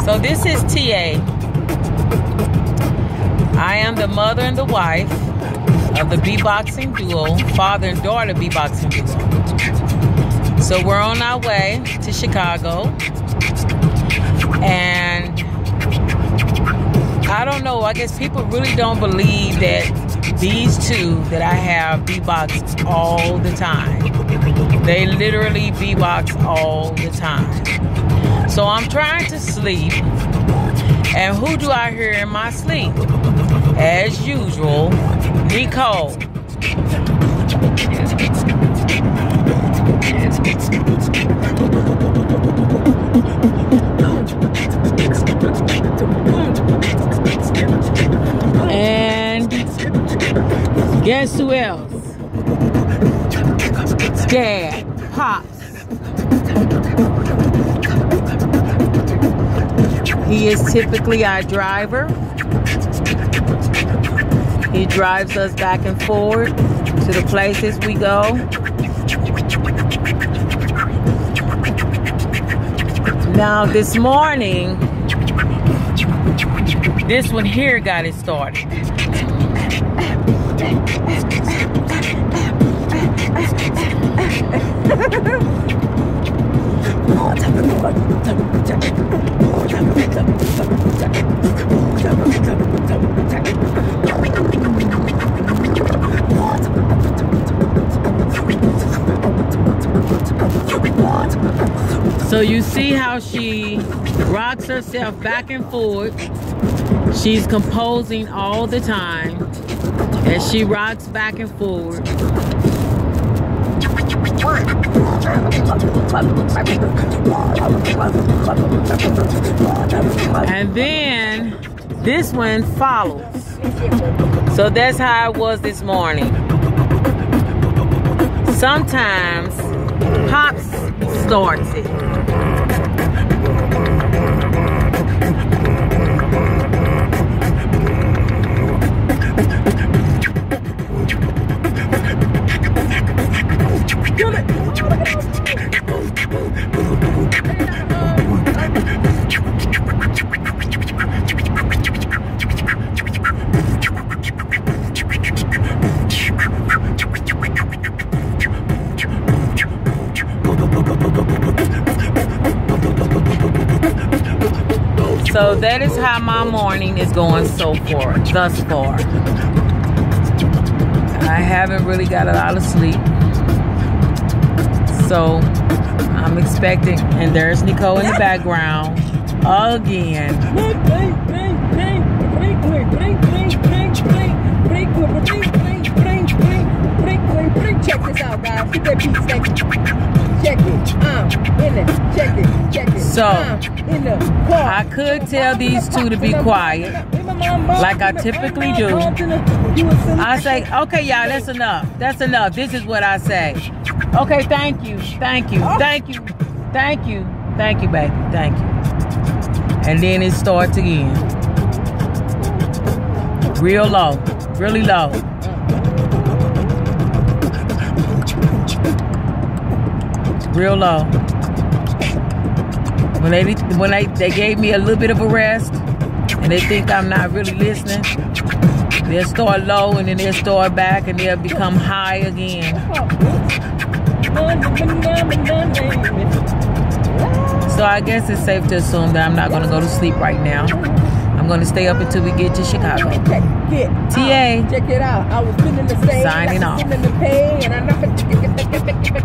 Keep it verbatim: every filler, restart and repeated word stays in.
So this is T A. I am the mother and the wife of the beatboxing duo, father and daughter beatboxing duo. So we're on our way to Chicago, and I don't know, I guess people really don't believe that these two that I have beatbox all the time. They literally beatbox all the time. So I'm trying to sleep, and who do I hear in my sleep? As usual, Nicole. And guess who else? Dad, Pops. He is typically our driver. He drives us back and forth to the places we go. Now this morning, this one here got it started. So you see how she rocks herself back and forth. She's composing all the time as she rocks back and forth. And then this one follows. So that's how it was this morning. Sometimes Pops starts it. So that is how my morning is going so far, thus far. I haven't really got a lot of sleep. So I'm expecting, and there's Nicole in the background again. Check this out, guys. Get that beat second. Check it. Um, in it. Check it. Check it. So um, in the car. I could tell these two to be quiet, like I typically do. I say, okay, y'all, that's enough. That's enough. This is what I say. Okay, thank you. Thank you. Thank you. Thank you. Thank you, baby. Thank you. And then it starts again. Real low. Really low. Real low. When they when they, they gave me a little bit of a rest and they think I'm not really listening, they'll start low and then they'll start back and they'll become high again. So I guess it's safe to assume that I'm not going to go to sleep right now. I'm going to stay up until we get to Chicago. T A. Check it out. I was feeling the same. Signing off. Feeling the pain and I'm not